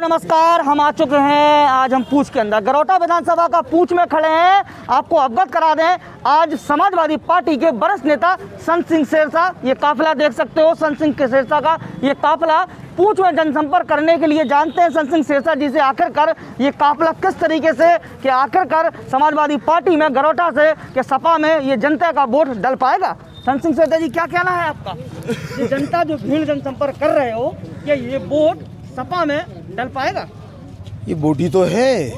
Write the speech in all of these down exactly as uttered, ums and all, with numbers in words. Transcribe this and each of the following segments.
नमस्कार। हम आ चुके हैं आज हम पूंछ के अंदर, गरौटा विधानसभा का पूंछ में खड़े हैं। आपको अवगत करा दें, आज समाजवादी पार्टी के वरिष्ठ नेता संत सिंह शेरशाह, ये काफिला देख सकते हो, संत सिंह शेरशाह का ये काफिला पूंछ में जनसंपर्क करने के लिए जानते हैं संत सिंह शेरशाह जी से आखिरकार ये काफिला किस तरीके से कि आखिरकार समाजवादी पार्टी में गरौटा से कि सपा में ये जनता का वोट डल पाएगा। संत सिंह शेरशाह जी, क्या कहना है आपका? ये जनता जो भीड़ जनसंपर्क कर रहे हो, क्या ये वोट सपा में डल पाएगा? ये वोट ही तो है।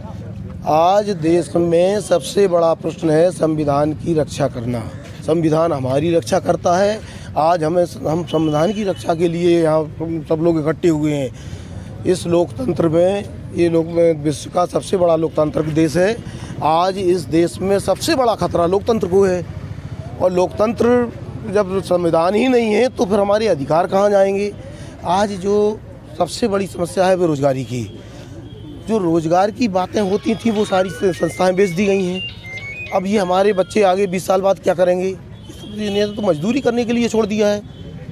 आज देश में सबसे बड़ा प्रश्न है संविधान की रक्षा करना। संविधान हमारी रक्षा करता है। आज हमें हम संविधान की रक्षा के लिए यहाँ सब लोग इकट्ठे हुए हैं। इस लोकतंत्र में, ये लोग में विश्व का सबसे बड़ा लोकतांत्रिक देश है। आज इस देश में सबसे बड़ा खतरा लोकतंत्र को है, और लोकतंत्र जब संविधान ही नहीं है तो फिर हमारे अधिकार कहाँ जाएंगे। आज जो सबसे बड़ी समस्या है बेरोजगारी की, जो रोजगार की बातें होती थी वो सारी संस्थाएं बेच दी गई हैं। अब ये हमारे बच्चे आगे बीस साल बाद क्या करेंगे? इन्हें तो मजदूरी करने के लिए छोड़ दिया है।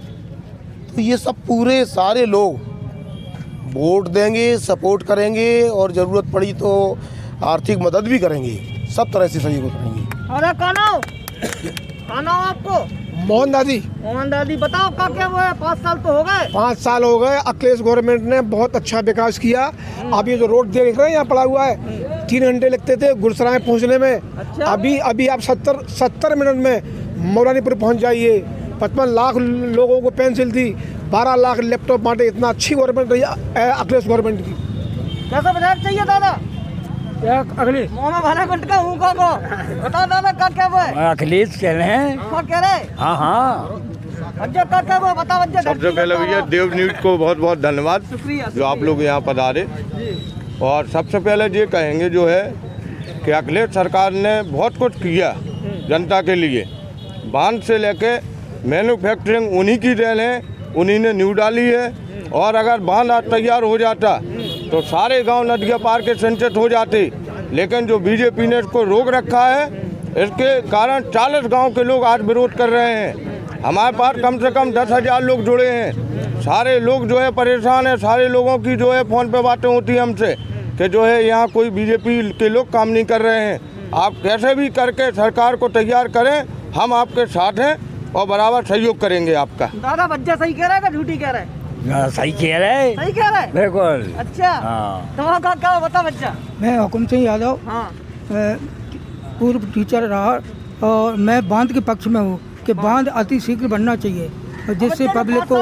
तो ये सब पूरे सारे लोग वोट देंगे, सपोर्ट करेंगे, और ज़रूरत पड़ी तो आर्थिक मदद भी करेंगे, सब तरह से सहयोग करेंगे। अरे कानाओ, कानाओ आपको मोहन दादी मोहन दादी बताओ का क्या वो है? पाँच साल तो हो गए। पाँच साल हो गए। अखिलेश गवर्नमेंट ने बहुत अच्छा विकास किया। अभी जो रोड देख रहे हैं यहाँ पड़ा हुआ है, तीन घंटे लगते थे गुरसराय पहुँचने में। अच्छा? अभी अभी आप सत्तर सत्तर मिनट में मौलानीपुर पहुँच जाइए। पचपन लाख लोगों को पेंसिल दी, बारह लाख लैपटॉप बांटे। इतना अच्छी गवर्नमेंट रही अखिलेश गवर्नमेंट की। कैसा विधायक चाहिए दादा? अखिलेश का हूँ को बता दादा का क्या वो है? अखिलेश कह रहे हैं। हाँ कह रहे? हाँ हाँ वज्जा का क्या वो बता वज्जा। सबसे पहले भैया देव न्यूज को बहुत बहुत धन्यवाद जो आप लोग यहाँ पधारे। और सबसे पहले ये कहेंगे जो है कि अखिलेश सरकार ने बहुत कुछ किया जनता के लिए। बांध से लेके मैन्युफैक्चरिंग उन्हीं की देन है, उन्हीं ने नींव डाली है। और अगर बांध आज तैयार हो जाता तो सारे गांव नदियाँ पार के सिंचित हो जाते, लेकिन जो बीजेपी ने इसको रोक रखा है, इसके कारण चालीस गांव के लोग आज विरोध कर रहे हैं। हमारे पास कम से कम दस हजार लोग जुड़े हैं। सारे लोग जो है परेशान हैं। सारे लोगों की जो है फ़ोन पे बातें होती हैं हमसे कि जो है यहाँ कोई बीजेपी के लोग काम नहीं कर रहे हैं। आप कैसे भी करके सरकार को तैयार करें, हम आपके साथ हैं और बराबर सहयोग करेंगे आपका। दादा वज्जा सही कह रहा है सही कह रहा है? सही कह रहे सही कह रहा है बिल्कुल। अच्छा हाँ। तुम्हारा क्या बता बच्चा? मैं हुकुम सिंह यादव, हाँ पूर्व टीचर रहा, और मैं बांध के पक्ष में हूँ कि बांध अति शीघ्र बनना चाहिए, और जिससे पब्लिक को।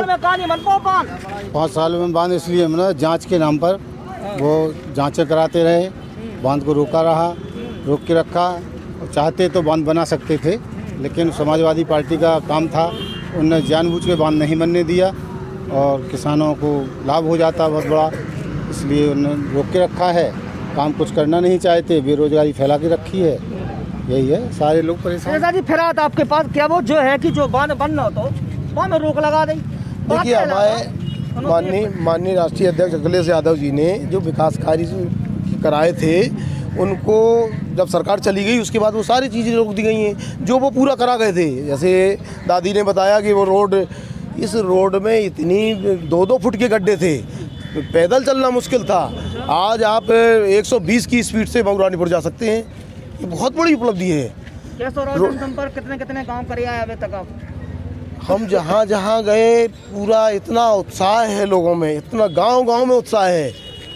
पाँच साल में बांध इसलिए हमने जांच के नाम पर वो जांचें कराते रहे, बांध को रोका रहा, रोक के रखा। चाहते तो बांध बना सकते थे, लेकिन समाजवादी पार्टी का काम था, उन्होंने जानबूझ के बांध नहीं बनने दिया और किसानों को लाभ हो जाता बहुत बड़ा, इसलिए उन्होंने रोक के रखा है। काम कुछ करना नहीं चाहते, बेरोजगारी फैला के रखी है। यही है, सारे लोग परेशान। जी फिर आता आपके पास क्या वो जो है कि जो बांध बनना हो तो बांध में रोक लगा दें? देखिए, हमारे माननीय माननीय राष्ट्रीय अध्यक्ष अखिलेश यादव जी ने जो विकास कार्य कराए थे, उनको जब सरकार चली गई उसके बाद वो सारी चीज़ें रोक दी गई हैं जो वो पूरा करा गए थे। जैसे दादी ने बताया कि वो रोड, इस रोड में इतनी दो दो फुट के गड्ढे थे, पैदल चलना मुश्किल था। आज आप एक सौ बीस की स्पीड से मऊरानीपुर जा सकते हैं। ये बहुत बड़ी उपलब्धि है। संपर्क कितने कितने गांव कर आए अभी तक आप? हम जहाँ जहाँ गए पूरा इतना उत्साह है लोगों में, इतना गांव गांव में उत्साह है।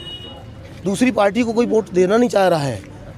दूसरी पार्टी को कोई वोट देना नहीं चाह रहा है।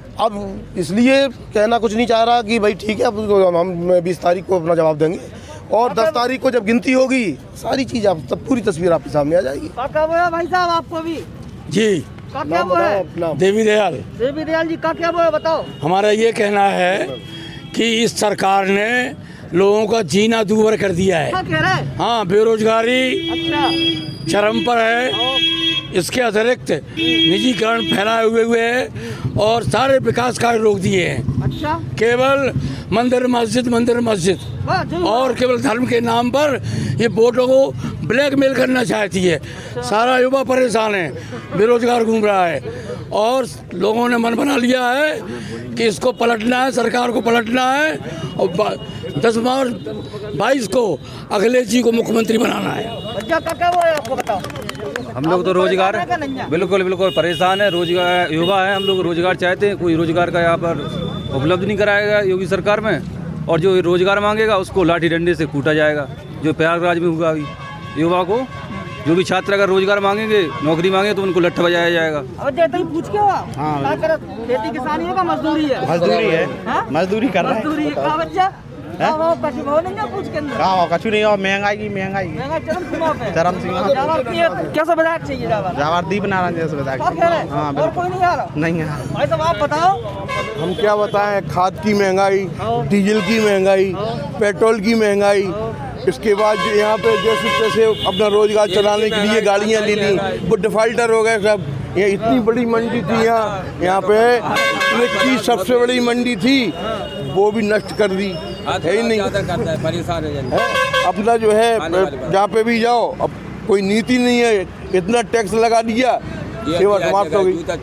अब इसलिए कहना कुछ नहीं चाह रहा कि भाई ठीक है, अब हम बीस तारीख को अपना जवाब देंगे, और दस तारीख को जब गिनती होगी सारी चीज़ आप सब पूरी तस्वीर आपके सामने आ जाएगी। क्या वो है भाई साहब आपको भी? जी का क्या वो है? देवी दयाल देवी दयाल जी का क्या वो है बताओ? हमारा ये कहना है कि इस सरकार ने लोगों का जीना दूभर कर दिया है। क्या कह रहे हैं? हाँ, बेरोजगारी अच्छा चरम पर है। इसके अतिरिक्त निजीकरण फैलाए हुए हुए है और सारे विकास कार्य रोक दिए हैं। अच्छा, केवल मंदिर मस्जिद मंदिर मस्जिद और केवल धर्म के नाम पर ये वोटों को ब्लैकमेल करना चाहती है। सारा युवा परेशान है, बेरोजगार घूम रहा है, और लोगों ने मन बना लिया है कि इसको पलटना है, सरकार को पलटना है, और दस मार्च बाईस को अखिलेश जी को मुख्यमंत्री बनाना है। बच्चा का क्या हुआ है आपको बताओ? हम लोग तो रोजगार बिल्कुल बिल्कुल परेशान है। रोजगार युवा है, हम लोग रोजगार चाहते हैं, कोई रोजगार का यहाँ पर उपलब्ध नहीं कराएगा योगी सरकार में। और जो रोजगार मांगेगा उसको लाठी डंडे से कूटा जाएगा, जो प्रयागराज में हुआ अभी। युवा को जो भी छात्र अगर रोजगार मांगेंगे, नौकरी मांगे, तो उनको लठ बजाया जाएगा। अब जैसे ही पूछ के हुआ हाँ खेती किसानी है का मजदूरी है? मजदूरी है, मजदूरी कर रहा है। मजदूरी का बच्चा पूछ के अंदर कहाँ कछु नहीं हो, महंगाई की महंगाई चरम सीमा पे चरम सीमा कैसा विधायक चाहिए? जावर दीप नारायण जैसे विधायक। हाँ और कोई नहीं आ रहा? नहीं है भाई साहब आप बताओ। हम क्या बताएं, खाद की महंगाई, डीजल की महंगाई, पेट्रोल की महंगाई, इसके बाद जो यहाँ पे जैसे तैसे अपना रोजगार चलाने के लिए गाड़ियाँ ले ली, वो डिफाल्टर हो गए सब। ये इतनी बड़ी मंडी थी यहाँ यहाँ पे की सबसे बड़ी मंडी थी, वो भी नष्ट कर दी है ही नहीं। परेशान है अपना जो है जहाँ पे भी जाओ अब कोई नीति नहीं है, इतना टैक्स लगा दिया, सेवा समाप्त हो गई।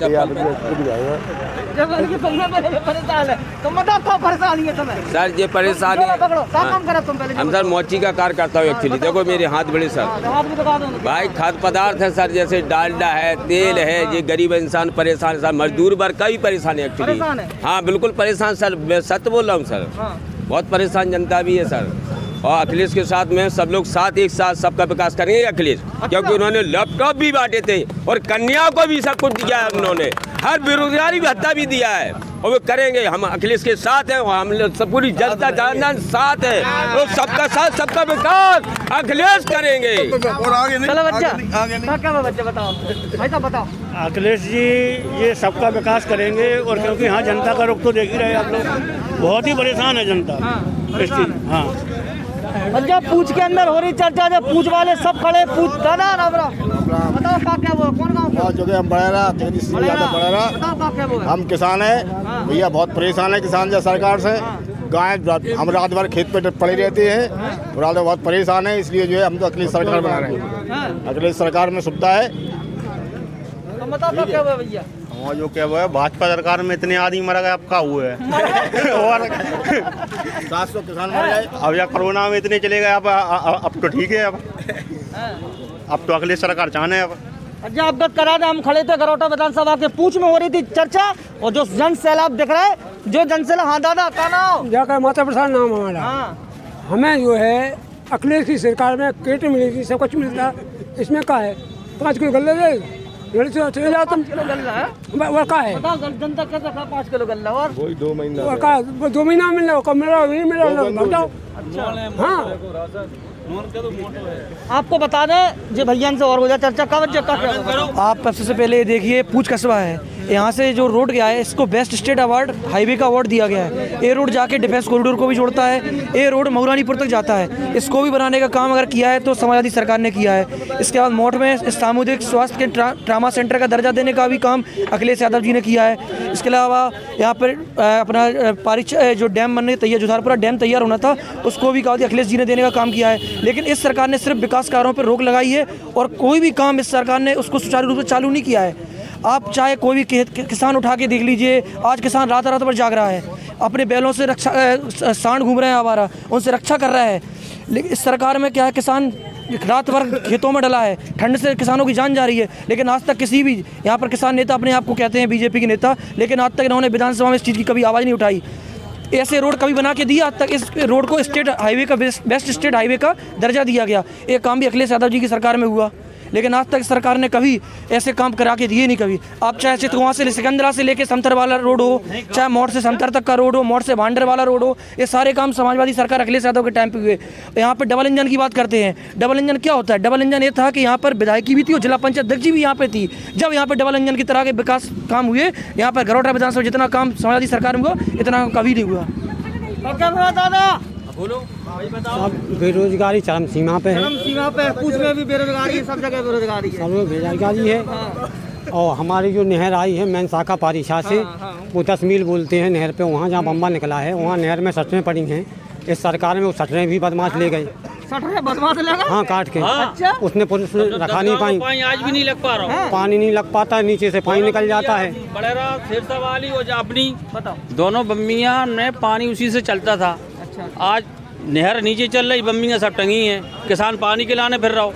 सर ये परेशानी हम सर मोची का कार्य करता हूँ एक्चुअली। देखो मेरे हाथ बड़े सर भाई खाद्य पदार्थ है सर, जैसे डालडा है, तेल है, ये गरीब इंसान परेशान है सर, मजदूर वर्ग का भी परेशान है एक्चुअली। हाँ बिल्कुल परेशान सर, मैं सत्य बोल रहा हूँ सर, बहुत परेशान जनता भी है सर। और अखिलेश के साथ में सब लोग साथ एक साथ सबका विकास करेंगे अखिलेश, क्योंकि उन्होंने लैपटॉप भी बांटे थे और कन्या को भी सब कुछ दिया है उन्होंने, हर बेरोजगारी भत्ता भी दिया है, और वो करेंगे। हम अखिलेश के साथ हैं, हम लोग सब पूरी जनता जन साथ है, वो सबका साथ सबका विकास अखिलेश करेंगे। चलो बच्चा क्या बच्चा बताओ भाई साहब बताओ। अखिलेश जी ये सबका विकास करेंगे, और क्योंकि हाँ जनता का रुख तो देख ही रहे आप लोग, बहुत ही परेशान है जनता। हाँ बच्चा पूछ के अंदर हो रही चर्चा, जब पूछ वाले सब खड़े, पूछ दादा रावरा बताओ का क्या वो कौन गाँव? जो हम बड़ेरा हम किसान है भैया, बहुत परेशान है किसान जो सरकार से। गाय हम रात भर खेत पे पड़े रहते हैं, रात भर बहुत परेशान है, इसलिए जो है हम तो अखिलेश सरकार बना रहे हैं। अखिलेश सरकार में सुविधा है। बताओ क्या हुआ भैया? और जो क्या हुआ है, भाजपा सरकार में इतने आदमी मर गए, अब क्या हुआ है? और सात सौ किसान मर गए। अब या कोरोना में इतने चले गए, अब अब तो ठीक है। अब अब तो अखिलेश सरकार चाहने अब अच्छा अवगत करा दें, हम खड़े थे गरौटा विधानसभा के पूछ में हो रही थी चर्चा, और जो जन सैलाब दिख रहा है, जो जन सैलाब। हाँ दादा का नाम? जाकर माता प्रसाद नाम हमारा। हाँ हमें जो है अखिलेश की सरकार में किट मिली थी, सब कुछ मिलता, इसमें क्या है? पाँच किलो गल्ला दे चले जाओ तुम, वो क्या है? जनता कैसे खा पाँच किलो गल्ला? और वही दो महीना वो क्या दो महीना मिल रहा, कब मिल रहा, नहीं मिल रहा, बताओ। हाँ आपको बता दें जो भैया से और हो जाए चर्चा का वजह का। आप सबसे पहले ये देखिए पूछ कस्बा है, यहाँ से जो रोड गया है इसको बेस्ट स्टेट अवार्ड हाईवे का अवार्ड दिया गया है। ये रोड जाके डिफेंस कॉरिडोर को भी जोड़ता है, ये रोड मऊरानीपुर तक जाता है, इसको भी बनाने का काम अगर किया है तो समाजवादी सरकार ने किया है। इसके बाद मोट में सामुदायिक स्वास्थ्य के ट्रा, ट्रामा सेंटर का दर्जा देने का भी काम अखिलेश यादव जी ने किया है। इसके अलावा यहाँ पर अपना पारिच जो डैम बनने तैयार, जुधारपुरा डैम तैयार होना था, उसको भी कहा अखिलेश जी ने देने का काम किया है। लेकिन इस सरकार ने सिर्फ विकास कार्यों पर रोक लगाई है, और कोई भी काम इस सरकार ने उसको सुचारू रूप से चालू नहीं किया है। आप चाहे कोई भी कि, किसान उठा के देख लीजिए, आज किसान रात रात भर जाग रहा है, अपने बैलों से रक्षा सांड घूम रहे हैं आवारा, उनसे रक्षा कर रहा है। लेकिन इस सरकार में क्या है, किसान रात भर खेतों में डला है, ठंड से किसानों की जान जा रही है। लेकिन आज तक किसी भी यहाँ पर किसान नेता अपने आप को कहते हैं बीजेपी के नेता, लेकिन आज तक इन्होंने विधानसभा में इस चीज़ की कभी आवाज़ नहीं उठाई। ऐसे रोड कभी बना के दिया आज तक? इस रोड को स्टेट हाईवे का बेस्ट स्टेट हाईवे का दर्जा दिया गया, ये काम भी अखिलेश यादव जी की सरकार में हुआ। लेकिन आज तक सरकार ने कभी ऐसे काम करा के दिए नहीं कभी। आप चाहे चितकुआं से सिकंदरा से लेके समतर वाला रोड हो, चाहे मोड़ से समतर तक का रोड हो, मोड़ से भांडर वाला रोड हो, ये सारे काम समाजवादी सरकार अखिलेश यादव के टाइम पे हुए। यहाँ पर डबल इंजन की बात करते हैं, डबल इंजन क्या होता है? डबल इंजन ये था कि यहाँ पर विधायकी भी थी और जिला पंचायत अध्यक्ष जी भी यहाँ पे थी। जब यहाँ पर डबल इंजन की तरह के विकास काम हुए, यहाँ पर गरौटा विधानसभा जितना काम समाजवादी सरकार में हुआ, इतना कभी नहीं हुआ। दादा बोलो सब बेरोजगारी चरम सीमा पे है, चरम सीमा पे है, पूछ में भी बेरोजगारी है, सब जगह बेरोजगारी है, सब बेरोजगारी है। हाँ। और हमारी जो नहर आई है मैन शाखा पारिशा से, हाँ, हाँ। वो दस मील बोलते हैं नहर पे, वहाँ जहाँ बम्बा निकला है वहाँ नहर में सटरें पड़ी हैं। इस सरकार में वो सटरें भी बदमाश ले गए, बदमाश ले गए, हाँ काट के। अच्छा? उसने पुलिस रखा नहीं पाई, पानी आज भी नहीं लग पा रहा, पानी नहीं लग पाता, नीचे से पानी निकल जाता है। बड़ेरा सिरसा वाली और अपनी बताओ, दोनों बम्बियाँ में पानी उसी से चलता था। आज नहर नीचे चल रही, बम्बियाँ सब टंगी हैं, किसान पानी के लाने फिर रहा हो,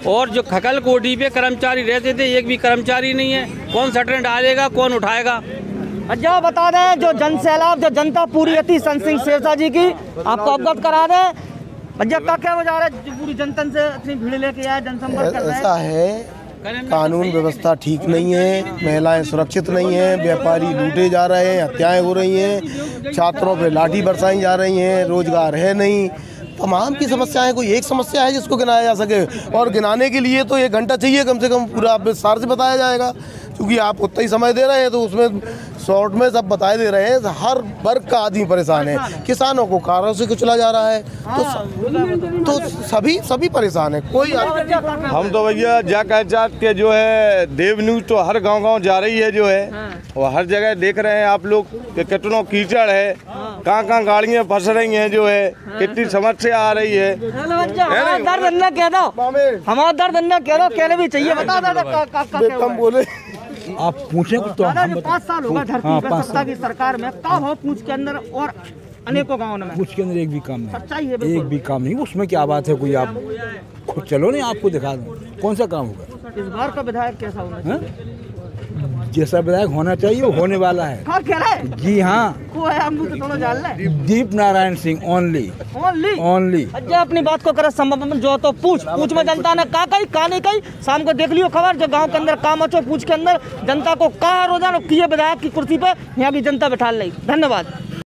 और जो खकल कोठी पे कर्मचारी रहते थे, एक भी कर्मचारी नहीं है। कौन शटरें डालेगा, कौन उठाएगा? अच्छा बता दें, जो जन सैलाब, जो जनता पूरी थी संत सिंह शेरशाह जी की, आपको अवगत करा दें। भैया क्या क्या वजह है जो पूरी जनता से इतनी भीड़ लेके आए, जनसंपर्क कर रहे हैं? ऐसा है, कानून व्यवस्था ठीक नहीं है, महिलाएं सुरक्षित नहीं हैं, व्यापारी लूटे जा रहे हैं, हत्याएं हो रही हैं, छात्रों पे लाठी बरसाई जा रही हैं, रोजगार है नहीं, तमाम की समस्याएं। कोई एक समस्या है जिसको गिनाया जा सके? और गिनाने के लिए तो एक घंटा चाहिए कम से कम, पूरा विस्तार से बताया जाएगा, क्योंकि आप उतना ही समय दे रहे हैं तो उसमें शॉर्ट में सब बताए दे रहे हैं। हर वर्ग का आदमी परेशान है, किसानों को कारों से कुचला जा रहा है, तो तो सभी सभी परेशान है। कोई हम तो भैया जा कह के जो है देव न्यूज तो हर गांव गांव जा रही है जो है, और हर जगह देख रहे हैं आप लोग कि कितनों कीचड़ है, कहाँ कहाँ गाड़ियाँ फंस रही हैं जो है, कितनी समस्या आ रही है। हमारा दर्द अन्ना कह दो, हमारा दर्द अन्ना कह दो, कहने भी चाहिए। बता दादा कम बोले आप पूछे तो हम पाँच साल होगा धरती पे सत्ता की सरकार में, का भाव पूछ के अंदर और अनेकों गाँव में पूछ के अंदर एक भी काम नहीं, सच्चाई है, एक भी काम नहीं। उसमें क्या बात है? कोई आप खुद चलो नहीं, आपको दिखा दूँ कौन सा काम होगा। इस बार का विधायक कैसा होना चाहिए? जैसा विधायक होना चाहिए वो होने वाला है। हाँ कह रहा है? जी हाँ, को है, हम तो थोड़ा जान ले। Deep Narayan Singh only only only. अच्छा अपनी बात को करे संभव जो तो पूछ पूछ में जनता ने का कही का नहीं कही, शाम को देख लियो खबर, जो गांव के अंदर काम अच्छो पूछ के अंदर जनता को कहा रोजाना किए विधायक की कुर्सी पे यहाँ की जनता बैठा ली। धन्यवाद।